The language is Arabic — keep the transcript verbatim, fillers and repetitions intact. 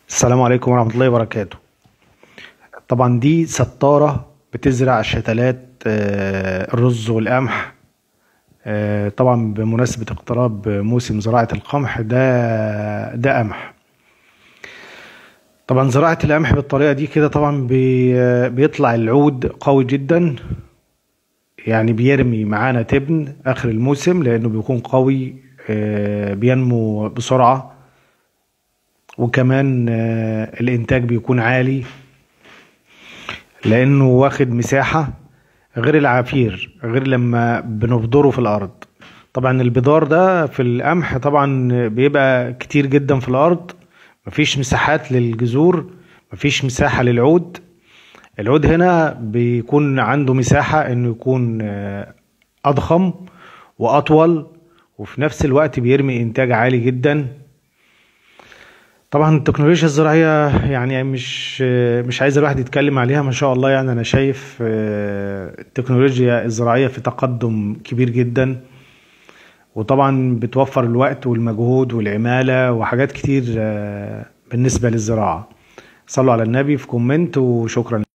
السلام عليكم ورحمة الله وبركاته. طبعا دي ستارة بتزرع شتلات آه، الرز والقمح. آه، طبعا بمناسبة اقتراب موسم زراعة القمح ده ده قمح. طبعا زراعة القمح بالطريقة دي كده طبعا بي- بيطلع العود قوي جدا، يعني بيرمي معانا تبن آخر الموسم لأنه بيكون قوي، آه، بينمو بسرعة، وكمان آه، الإنتاج بيكون عالي لانه واخد مساحة، غير العفير، غير لما بنبذره في الارض. طبعا البذار ده في القمح طبعا بيبقى كتير جدا في الارض، مفيش مساحات للجذور، مفيش مساحة للعود. العود هنا بيكون عنده مساحة انه يكون آه، اضخم واطول، وفي نفس الوقت بيرمي انتاج عالي جدا. طبعا التكنولوجيا الزراعية يعني مش مش عايز الواحد يتكلم عليها، ما شاء الله. يعني أنا شايف آه، التكنولوجيا الزراعية في تقدم كبير جدا، وطبعا بتوفر الوقت والمجهود والعمالة وحاجات كتير آه، بالنسبة للزراعة. صلوا على النبي في كومنت، وشكرا.